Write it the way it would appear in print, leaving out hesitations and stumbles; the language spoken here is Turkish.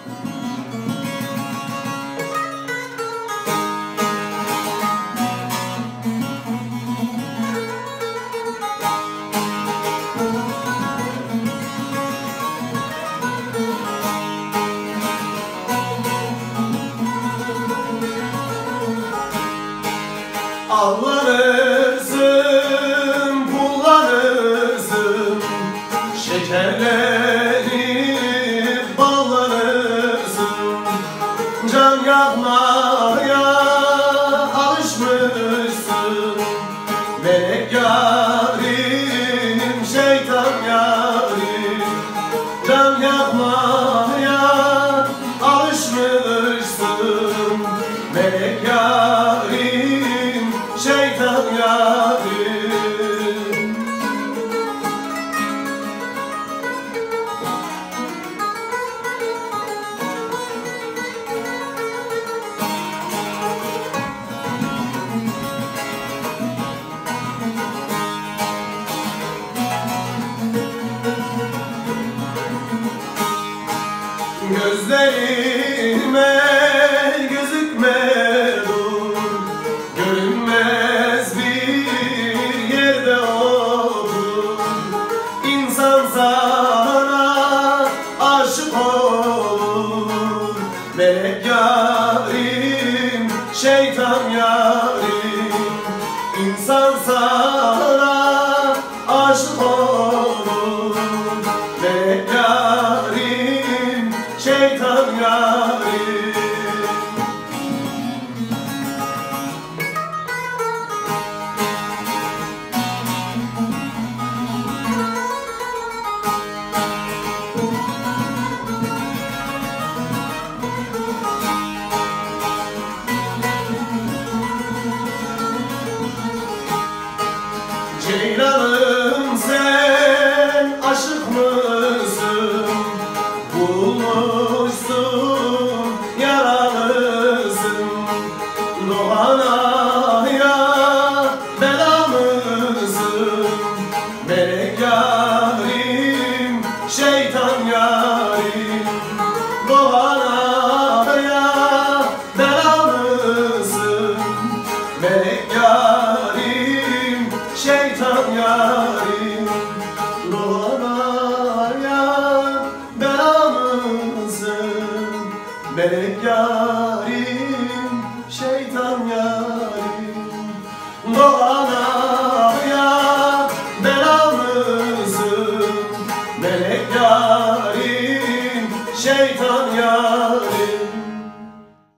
Ağlanırsın, kullanırsın, şekerlenip bağlanırsın. Can yakmaya alışmışsın, melek yarim, şeytan yarim. Can yakmaya alışmışsın, melek yarim, şeytan yarim. Gözlerime gözükme dur, görünmez bir yerde otur. İnsan sana aşık olur, melek yarim, şeytan yarim. İnsan sana aşık olur, melek yarim, şeytan yarim. Ceylanım sen aşık mısın? Bulmuşsun yaralısın. Doğana ya bela mısın? Melek yarim, şeytan yarim. Doğana ya bela mısın? Melek yarim, şeytan yarim. Doğana ya bela mısın? Melek yarim, şeytan yarim. Doğana ya bela mısın? Melek yarim, şeytan yarim.